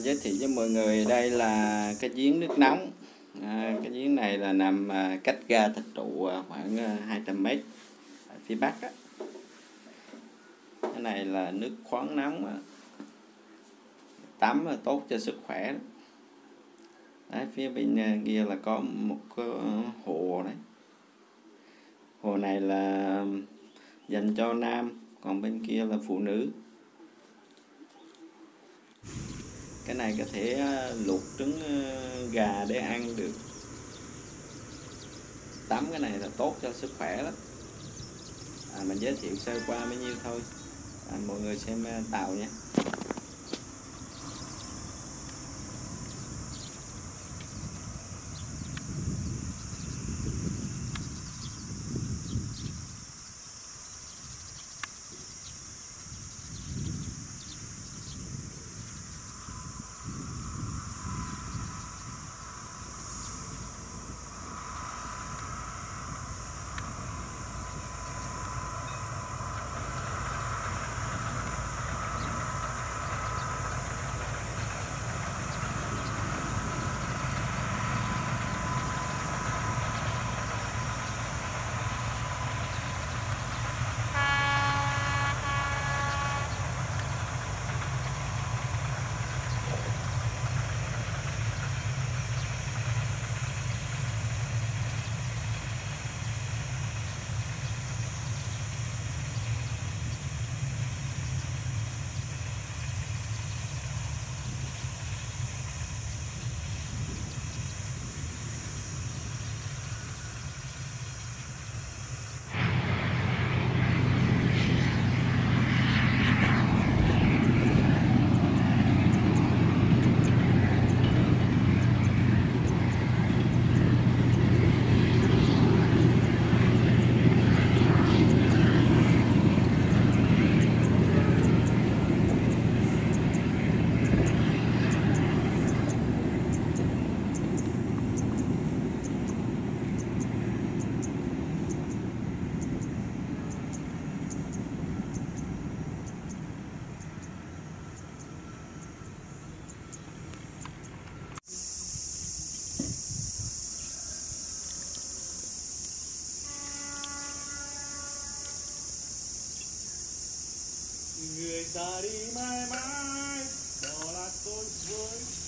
Giới thiệu với mọi người đây là cái giếng nước nóng. Cái giếng này là nằm cách ga Thạch Trụ khoảng 200 m ở phía bắc á. Cái này là nước khoáng nóng, tắm là tốt cho sức khỏe đó. Đấy, phía bên kia là có một cái hồ đấy. Hồ này là dành cho nam, còn bên kia là phụ nữ. Cái này có thể luộc trứng gà để ăn được. Tắm cái này là tốt cho sức khỏe lắm. Mình giới thiệu sơ qua bấy nhiêu thôi. Mọi người xem tàu nha. Người ta đi mãi mãi, bỏ lại tôi với